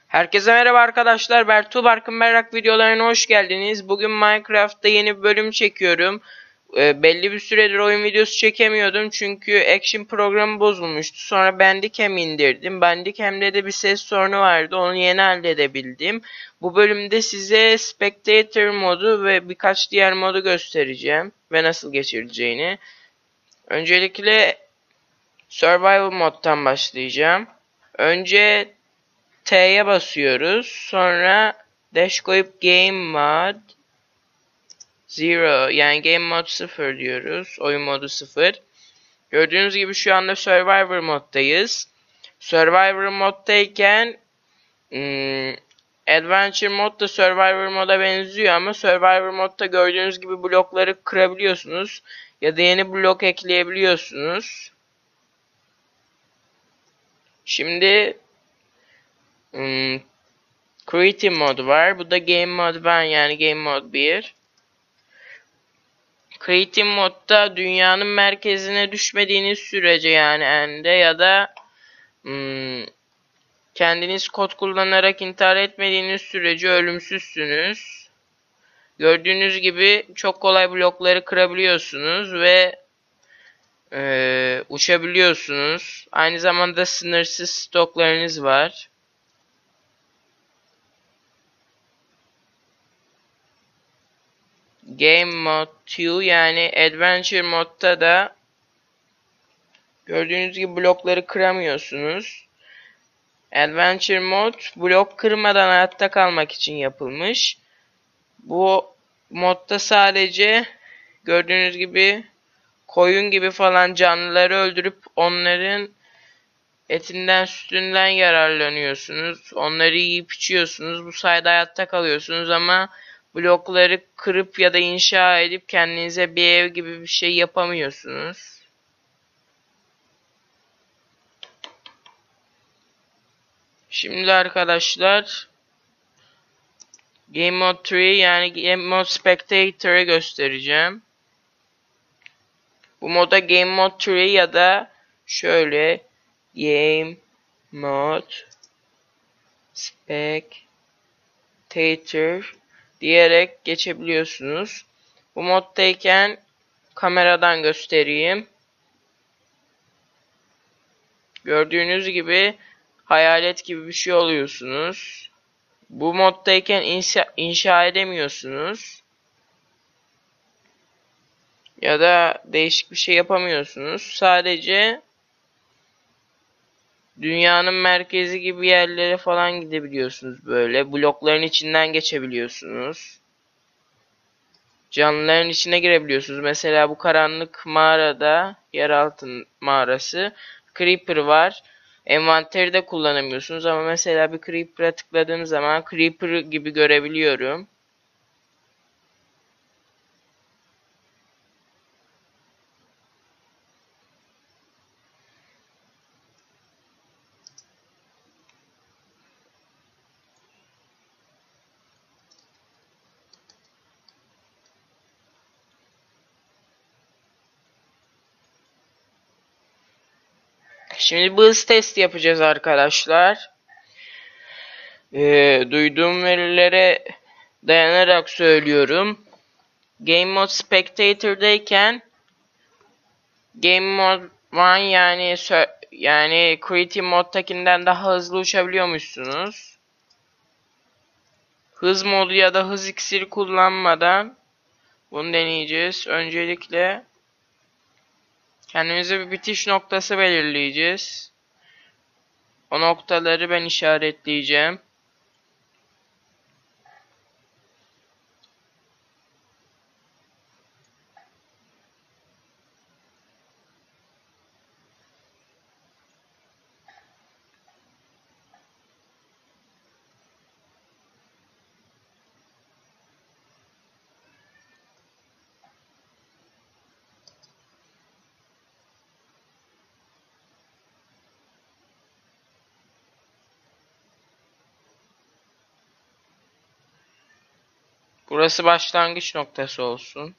Herkese merhaba arkadaşlar. Bertuğ Barkın Berrak videolarına hoş geldiniz. Bugün Minecraft'ta yeni bir bölüm çekiyorum. Belli bir süredir oyun videosu çekemiyordum. Çünkü Action programı bozulmuştu. Sonra Bandicam indirdim. Bandicam'de de bir ses sorunu vardı. Onu yeni halledebildim. Bu bölümde size Spectator modu ve birkaç diğer modu göstereceğim. Ve nasıl geçireceğini. Öncelikle Survival moddan başlayacağım. Önce T'ye basıyoruz. Sonra dash koyup Game Mode 0 yani Game Mode 0 diyoruz. Oyun modu 0. Gördüğünüz gibi şu anda Survivor moddayız. Survivor moddayken Adventure mod da Survivor moda benziyor ama Survivor modda gördüğünüz gibi blokları kırabiliyorsunuz. Ya da yeni blok ekleyebiliyorsunuz. Şimdi Creative modu var. Bu da Game Mode 1 yani Game Mode 1. Creative modda dünyanın merkezine düşmediğiniz sürece yani ende ya da kendiniz kod kullanarak intihar etmediğiniz sürece ölümsüzsünüz. Gördüğünüz gibi çok kolay blokları kırabiliyorsunuz ve uçabiliyorsunuz. Aynı zamanda sınırsız stoklarınız var. Game Mode 2 yani Adventure modda da gördüğünüz gibi blokları kıramıyorsunuz. Adventure mod blok kırmadan hayatta kalmak için yapılmış. Bu modda sadece gördüğünüz gibi koyun gibi falan canlıları öldürüp onların etinden sütünden yararlanıyorsunuz. Onları yiyip içiyorsunuz. Bu sayede hayatta kalıyorsunuz ama blokları kırıp ya da inşa edip kendinize bir ev gibi bir şey yapamıyorsunuz. Şimdi arkadaşlar Game Mode 3 yani Game Mode Spectator'ı göstereceğim. Bu moda Game Mode 3 ya da şöyle Game Mode Spectator diyerek geçebiliyorsunuz. Bu moddayken kameradan göstereyim. Gördüğünüz gibi hayalet gibi bir şey oluyorsunuz. Bu moddayken inşa edemiyorsunuz. Ya da değişik bir şey yapamıyorsunuz. Sadece dünyanın merkezi gibi yerlere falan gidebiliyorsunuz böyle. Blokların içinden geçebiliyorsunuz. Canlıların içine girebiliyorsunuz. Mesela bu karanlık mağarada, yeraltı mağarası, Creeper var. Envanteri de kullanamıyorsunuz ama mesela bir Creeper'a tıkladığım zaman Creeper gibi görebiliyorum. Şimdi bu hız testi yapacağız arkadaşlar. Duyduğum verilere dayanarak söylüyorum. Game Mode Spectator'dayken Game Mode 1 yani Creative moddakinden daha hızlı uçabiliyormuşsunuz. Hız modu ya da hız iksiri kullanmadan bunu deneyeceğiz. Öncelikle kendimize bir bitiş noktası belirleyeceğiz. O noktaları ben işaretleyeceğim. Burası başlangıç noktası olsun.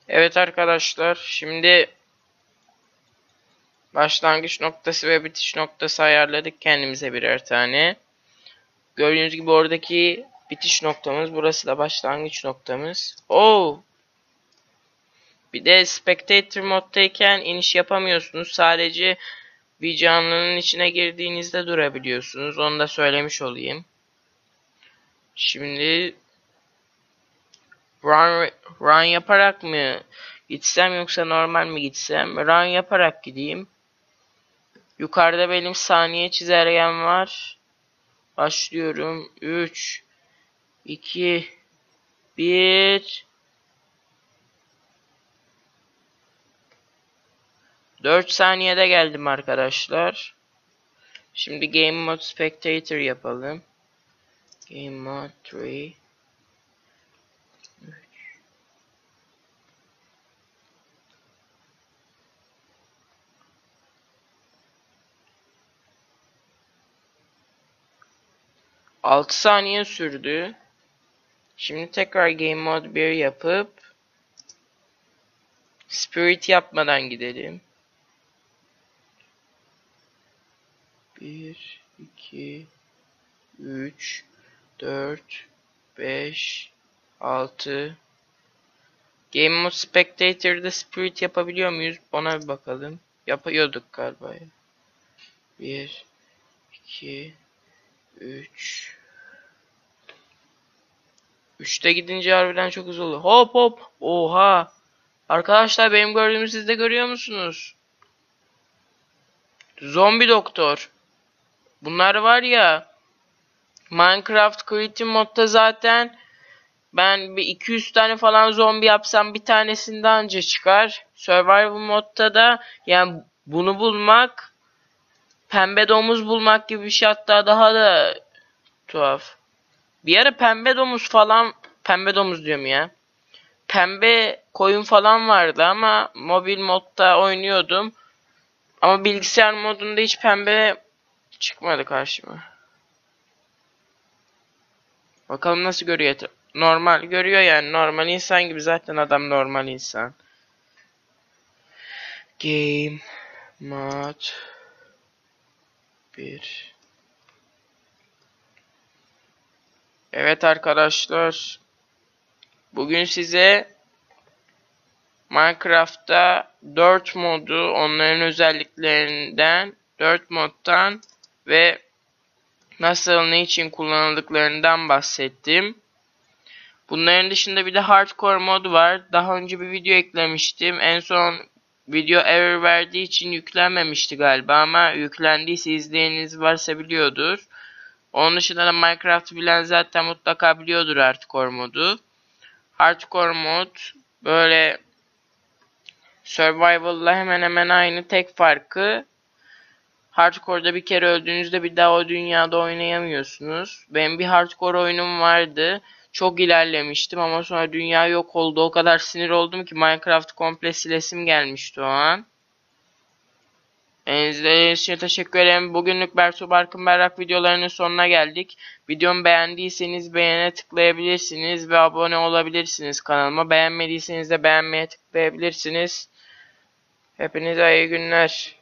Evet arkadaşlar, şimdi başlangıç noktası ve bitiş noktası ayarladık kendimize birer tane. Gördüğünüz gibi oradaki bitiş noktamız, burası da başlangıç noktamız. Bir de Spectator moddayken iniş yapamıyorsunuz. Sadece bir canlının içine girdiğinizde durabiliyorsunuz. Onu da söylemiş olayım. Şimdi run yaparak mı gitsem yoksa normal mi gitsem? Run yaparak gideyim. Yukarıda benim saniye çizelgem var. Başlıyorum. 3, 2, 1. 4 saniyede geldim arkadaşlar. Şimdi Game Mode Spectator yapalım. Game Mode 3. 6 saniye sürdü. Şimdi tekrar Game Mode 1 yapıp Spirit yapmadan gidelim. 1, 2, 3, 4, 5, 6. Game Mode Spectator'da Spirit yapabiliyor muyuz? Ona bir bakalım. Yapıyorduk galiba. 1, 2, 3. 3'te gidince harbiden çok hızlı oluyor. Hop hop. Oha. Arkadaşlar benim gördüğümü siz de görüyor musunuz? Zombi doktor. Bunlar var ya. Minecraft Creative modda zaten ben bir 200 tane falan zombi yapsam bir tanesinde anca çıkar. Survival modda da yani bunu bulmak, pembe domuz bulmak gibi bir şey, hatta daha da tuhaf. Bir ara pembe domuz diyorum ya. Pembe koyun falan vardı ama mobil modda oynuyordum. Ama bilgisayar modunda hiç pembe çıkmadı karşıma. Bakalım nasıl görüyor. Normal görüyor yani. Normal insan gibi, zaten adam normal insan. Game Mode 1. Evet arkadaşlar. Bugün size Minecraft'ta 4 modu, onların özelliklerinden, 4 moddan ve nasıl, ne için kullanıldıklarından bahsettim. Bunların dışında bir de hardcore modu var. Daha önce bir video eklemiştim. En son video error verdiği için yüklenmemişti galiba ama yüklendiyse izleyeniniz varsa biliyordur. Onun dışında da Minecraft'ı bilen zaten mutlaka biliyordur hardcore modu. Hardcore mod böyle survival'la hemen hemen aynı, tek farkı hardcore'da bir kere öldüğünüzde bir daha o dünyada oynayamıyorsunuz. Benim bir hardcore oyunum vardı. Çok ilerlemiştim ama sonra dünya yok oldu. O kadar sinir oldum ki Minecraft komple silesim gelmişti o an. İzlediğiniz için teşekkür ederim. Bugünlük Bertu Barkın Berrak videolarının sonuna geldik. Videomu beğendiyseniz beğene tıklayabilirsiniz ve abone olabilirsiniz kanalıma. Beğenmediyseniz de beğenmeye tıklayabilirsiniz. Hepinize iyi günler.